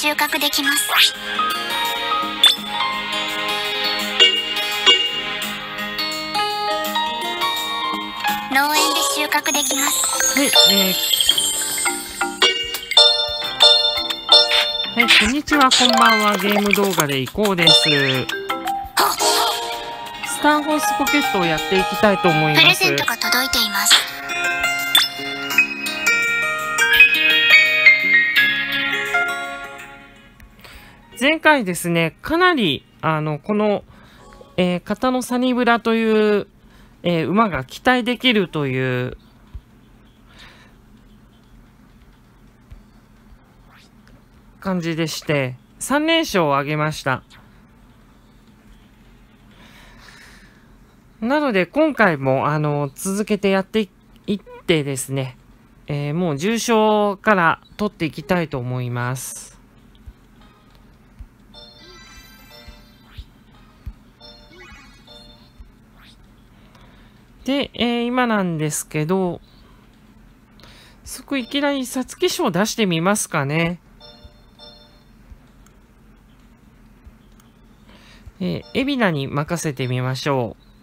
収穫できます。農園で収穫できます。 はい、こんにちは、こんばんは。ゲーム動画でいこうです。スターホースポケットをやっていきたいと思います。 プレゼントが届いています。 前回ですね、かなり、この、片野サニブラという、馬が期待できるという感じでして、3連勝を挙げました。なので、今回も、続けてやっていってですね、もう重賞から取っていきたいと思います。で、今なんですけど、そこいきなり皐月賞出してみますかね。海老名に任せてみましょう。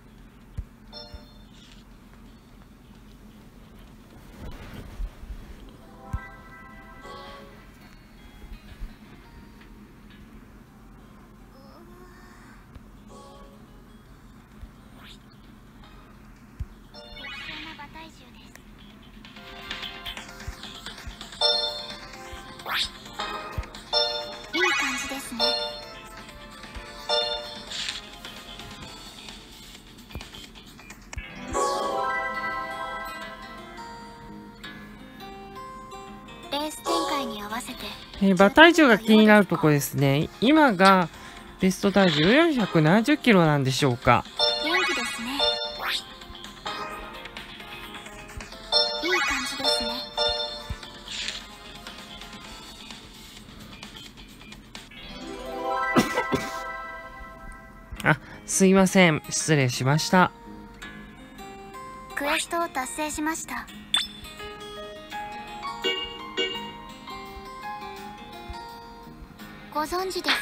いい感じですね。レース展開に合わせて馬体重が気になるところですね。今がベスト体重470キロなんでしょうか。 元気ですね。いい感じですね。 あ、すいません。失礼しました。 クエストを達成しました。ご存知ですか？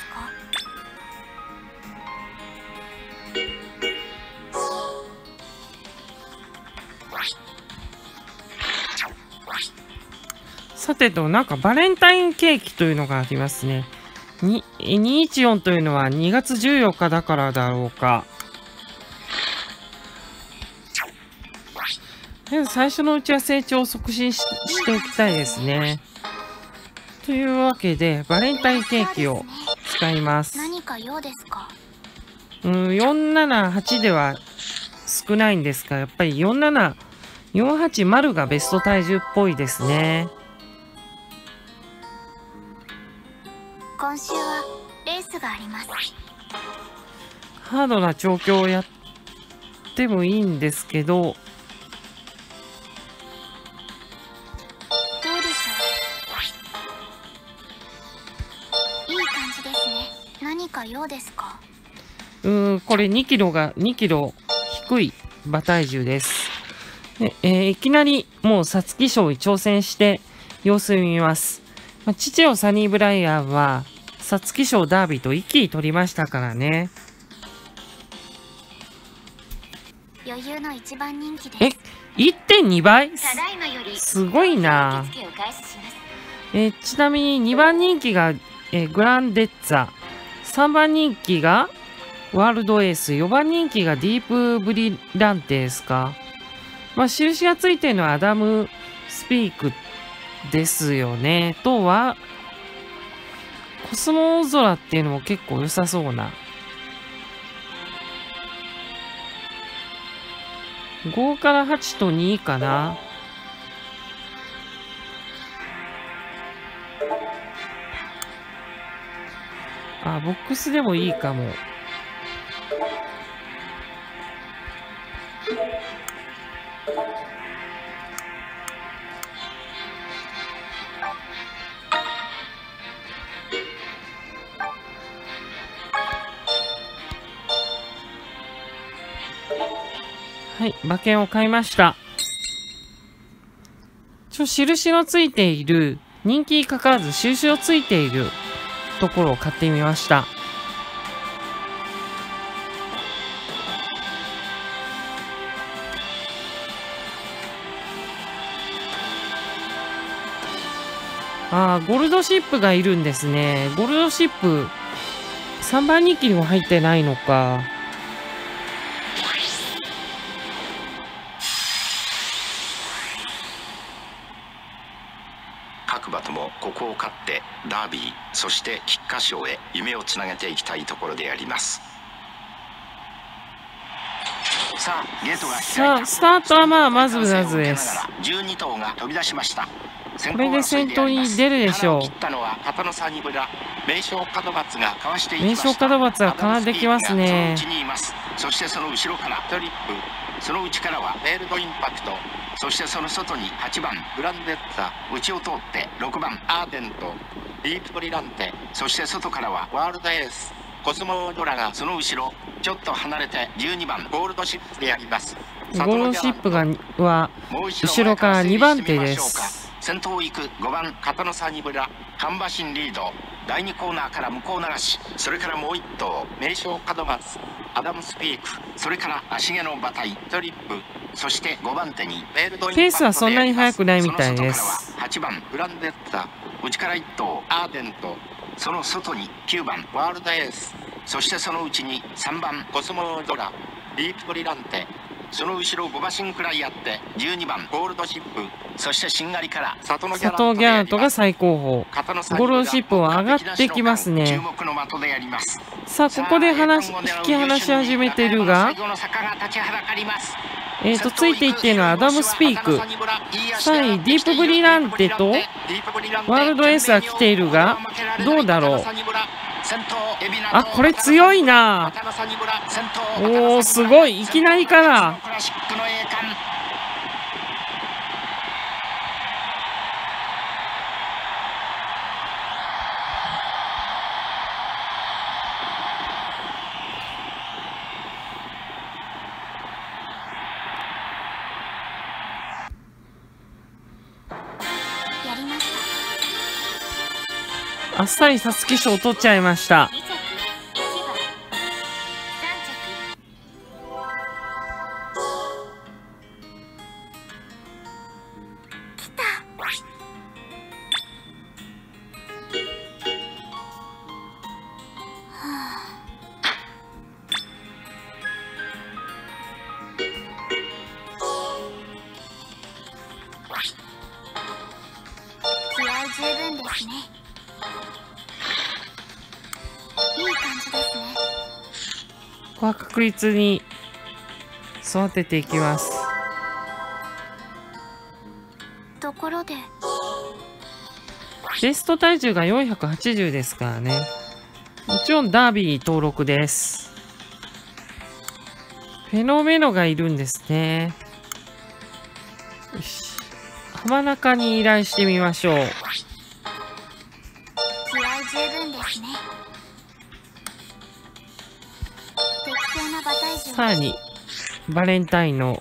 さてと、なんかバレンタインケーキというのがありますね。214というのは2月14日だからだろうか。最初のうちは成長を促進しておきたいですね。というわけで、バレンタインケーキを使います。 何か用ですか 478では少ないんですが、やっぱり47480がベスト体重っぽいですね。 今週はレースがあります。 ハードな調教をやってもいいんですけど、 どうでしょう。いい感じですね。何か用ですか？ これ2キロ低い馬体重です。でいきなりもう皐月賞に挑戦して様子を見ます。父のサニーブライアンは皐月賞ダービーと一気に取りましたからね。 余裕の一番人気です。 1.2 倍ただいまよりすごいな。 受付を開始します。 ちなみに2番人気が、グランデッツァ、3番人気がワールドエース、4番人気がディープブリランテですか。印がついてるのはアダムスピークですよね。とは、コスモオゾラっていうのも結構良さそうな。5から8と2かな。ボックスでもいいかも。はい、馬券を買いました。印のついている、人気にかかわらず印のついているところを買ってみました。ああ、ゴールドシップがいるんですね。ゴールドシップ、3番人気にも入ってないのか。 各馬ともここを勝ってダービー、そして菊花賞へ夢をつなげていきたいところであります。さあ、ゲートが開いた。 さあ、スタートはまずです。 12頭が飛び出しました。 これで先頭に出るでしょう。 名将門松がかわしていき名ました。 将門松はかわってきますね。 そしてその後ろからトリップ、その内からはメールドインパクト、そしてその外に8番グランデッツァ、内を通って6番アーデント、ディープブリランテ、そして外からはワールドエース、コスモドラがその後ろちょっと離れて12番ゴールドシップであります。 ゴールドシップは後ろから2番手です。 先頭を行く5番片野サニブラ、カンバシンリード、第2コーナーから向こう流し、それからもう1頭名将門松、アダムスピーク、それから足毛の馬体トリップ、そして5番手にメールドインパクトで、 ペースはそんなに速くないみたいです。 その外からは8番グランデッタ、内から1頭アーデント、その外に9番ワールドエース、そしてその内に3番コスモドラ、ディープブリランテ、その後ろ5馬身くらいあって12番ゴールドシップ、そしてしんがりから佐藤ギャラントが最高峰。 ゴールドシップは上がってきますね。さあ、ここで引き離し始めてるが、ついていっているのはアダムスピーク、3位ディープブリランテとワールドエースが来ているが、どうだろう。あ、これ強いな。おお、すごい、いきなりから。あっさり皐月賞を取っちゃいました。 気合十分ですね。いい感じですね。 ここは確実に育てていきます。 ところでベスト体重が480ですからね。もちろんダービー登録です。フェノメノがいるんですね。よし、浜中に依頼してみましょう。 気合十分ですね。適正な馬体重。 さらにバレンタインの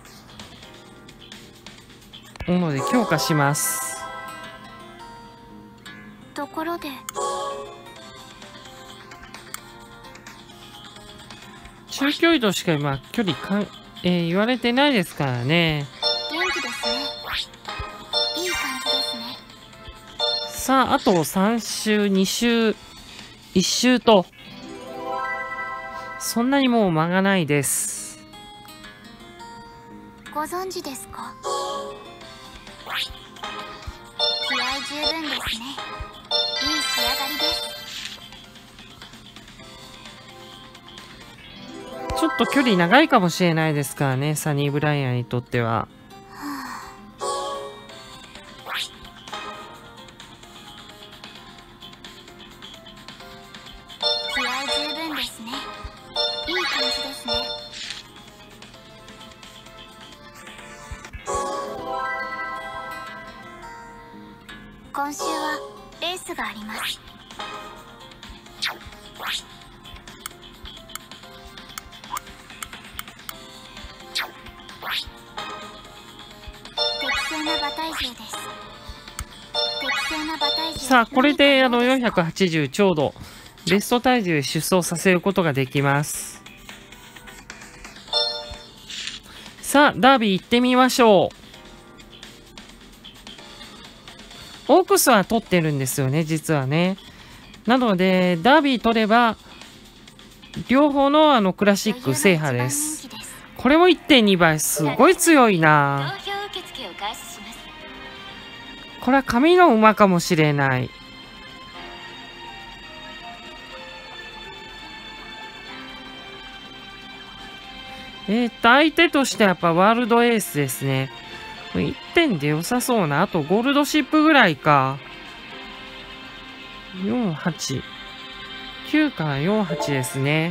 もので強化します。 ところで中距離としか今距離言われてないですからね。 元気ですね。いい感じですね。 さあ、あと3周2周1周とそんなにもう間がないです。 ご存知ですか？気合十分ですね。いい仕上がりです。 ちょっと距離長いかもしれないですからね、サニー・ブライアンにとっては。 気合十分ですね。いい感じですね。今週はレースがあります。適正な馬体重です。適正な馬体重。 さあ、これで480ちょうどベスト体重で出走させることができます。さあ、ダービー行ってみましょう。オークスは取ってるんですよね、実はね。なので、ダービー取れば、両方のクラシック制覇です。これも 1.2 倍、すごい強いな。これは神の馬かもしれない。相手としてはやっぱワールドエースですね。1点で良さそうな。あとゴールドシップぐらいか。4、8。9から4、8ですね。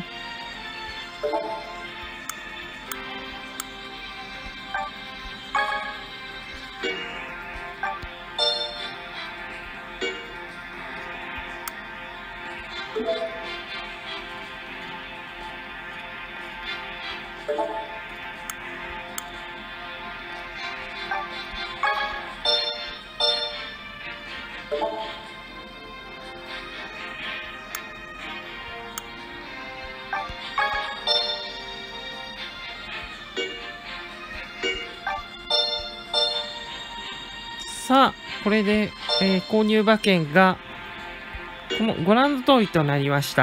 さあ、これで、購入馬券がご覧の通りとなりました。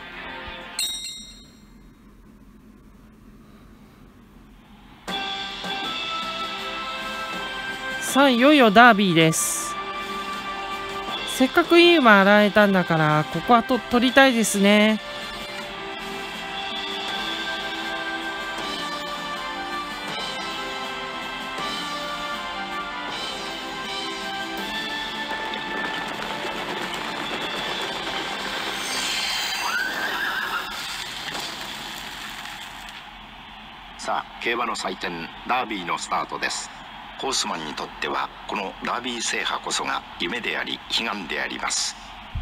さあ、いよいよダービーです。せっかくいい馬洗えたんだから、ここは取りたいですね。 さあ、競馬の祭典ダービーのスタートです。ホースマンにとってはこのダービー制覇こそが夢であり悲願であります。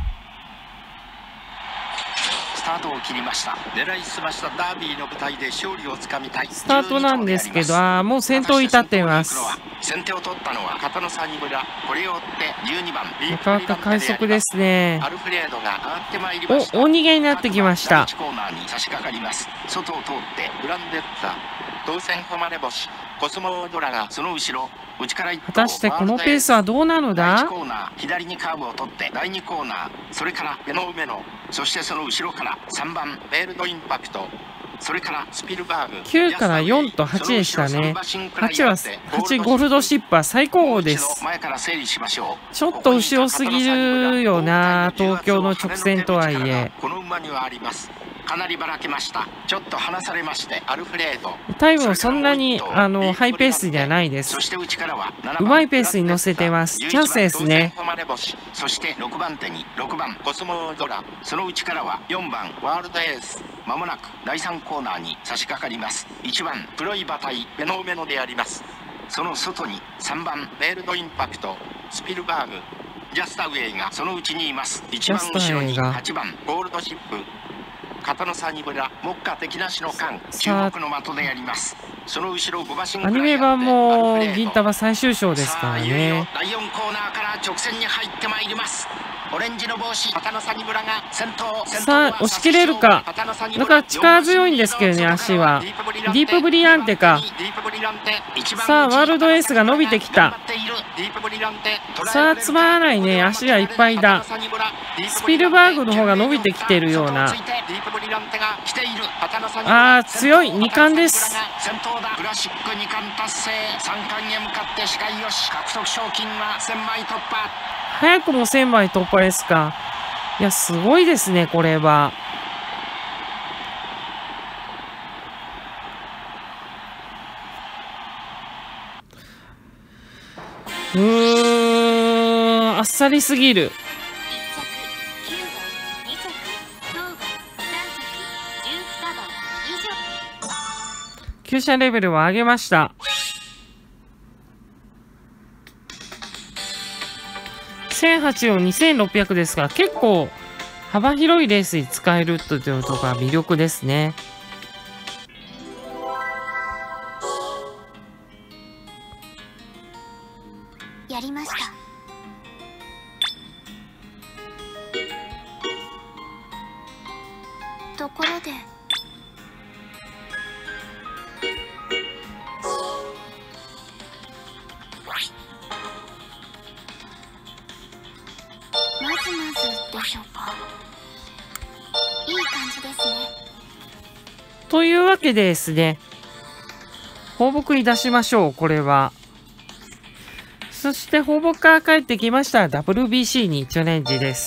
スタートを切りました。狙いすましたダービーの舞台で勝利をつかみたい。 スタートなんですけど、もう先頭に立っています。 先手を取ったのは片野サニブラ。これを追って12番なかなか快速ですね。 アルフレードが上がってまいりました。 大逃げになってきました。 コーナーに差し掛かります。外を通ってグランデッツァ、当選誉れ星、コスモドラがその後ろ。 果たしてこのペースはどうなのだ。 第1コーナー左にカーブを取って第2コーナー、それからベノウメノ、そしてその後ろから3番ベールドインパクト、それからスピルバーグ。 9から4と8でしたね。8ゴールドシップは最高峰です。ちょっと後ろすぎるよな、東京の直線とはいえ。 この馬にはあります。かなりばらけました。ちょっと離されましてアルフレード。 タイムもそんなにハイペースではないです。うまいペースに乗せてます。チャンスですね。 そして6番手に6番コスモドラ、その内からは4番ワールドエース。まもなく第3コーナーに差し掛かります。1番黒い馬体ベノウメノであります。その外に3番ベールドインパクト、スピルバーグ、ジャスタウェイがそのうちにいます。一番後ろに8番ゴールドシップ、片野サニブラ、目下敵なしの間、注目の的でやります。その後ろ5馬身アニメ版も銀玉最終章ですからね。 第4コーナーから直線に入ってまいります。オレンジの帽子、片野サニブラが先頭。 さあ、押し切れるか。だから力強いんですけどね、足は。ディープブリランテか。さあ、ワールドエースが伸びてきた。さあ、つまらないね、足がいっぱいだ。スピルバーグの方が伸びてきてるような。強い2冠です。 クラシック2冠達成、3冠へ向かって視界よし、獲得賞金は1000枚突破。 早くも1000枚突破ですか。いや、すごいですね、これは。あっさりすぎる。厩舎レベルを上げました。1008を2600ですが、結構幅広いレースに使えるというところが魅力ですね。 やりました。 ところでまずでしょうか。いい感じですね。 というわけでですね、放牧に出しましょう、これは。そして放牧から帰ってきましたら WBC にチャレンジです。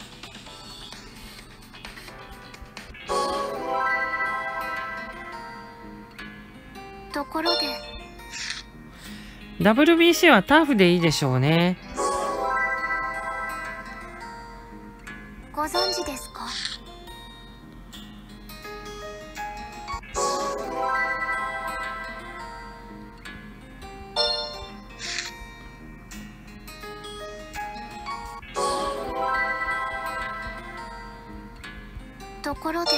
ところで WBC はターフでいいでしょうね。 ご存知ですか？ところで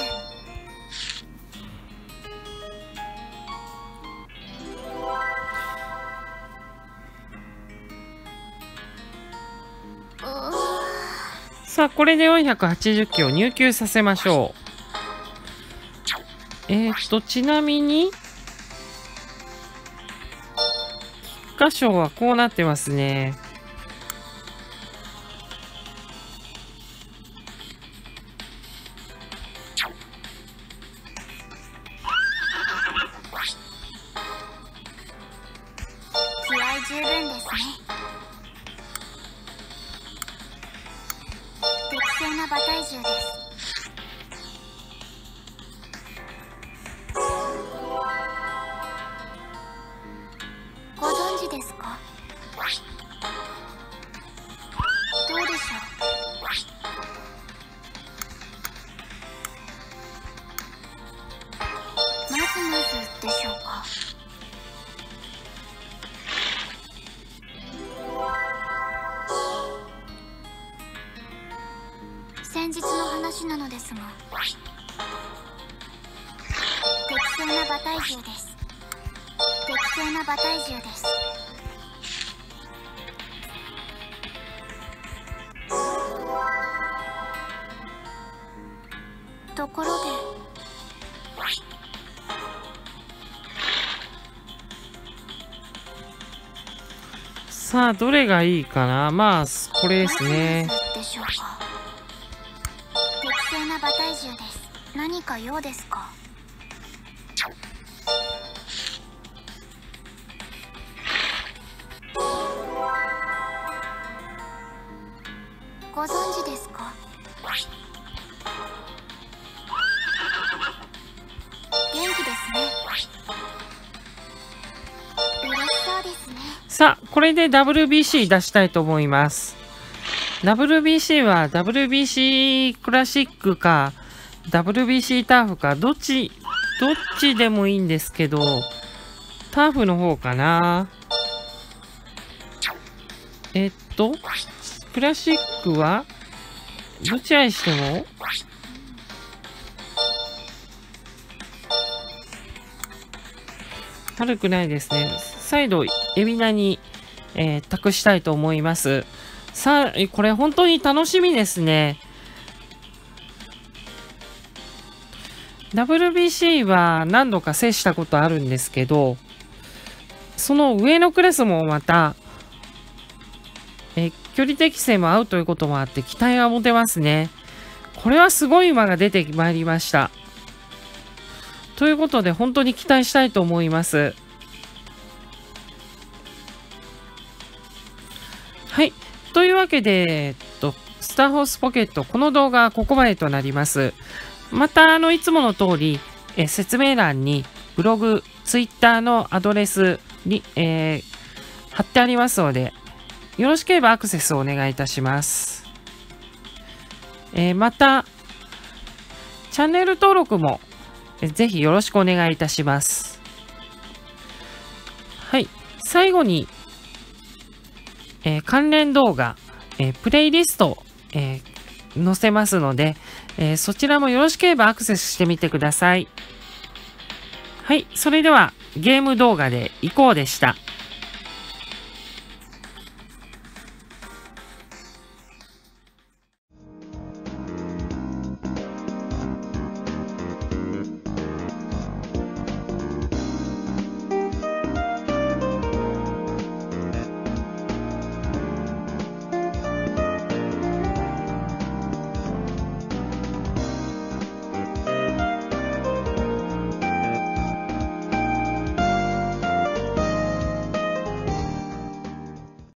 さあ、これで480機を入球させましょう。ちなみに、菊花賞はこうなってますね。 気合十分ですね。適正な馬体重です。ご存知ですか？どうでしょう？まずでしょうか。先日の話なのですが、適正な馬体重です。適正な馬体重です。ところでさあ、どれがいいかな。まあ、これですね。 でしょうか。適正な馬体重です。何か用ですか？ご存知ですか？元気ですね。嬉しそうですね。 さあ、これで WBC 出したいと思います。WBC は WBC クラシックか WBC ターフかどっちでもいいんですけど、ターフの方かな。クラシックはどちらにしても悪くないですね。再度海老名に、託したいと思います。さあ、これ本当に楽しみですね。WBC は何度か制したことあるんですけど、その上のクラスもまた、距離適正も合うということもあって期待が持てますね。これはすごい馬が出てまいりました。ということで本当に期待したいと思います。はい。というわけで、スターホースポケット、この動画はここまでとなります。また、いつもの通り、説明欄にブログ、ツイッターのアドレスに、貼ってありますので、よろしければアクセスをお願いいたします。また、チャンネル登録も、ぜひよろしくお願いいたします。はい。最後に、関連動画、プレイリスト、載せますので、そちらもよろしければアクセスしてみてください。はい。それでは、ゲーム動画でいこうでした。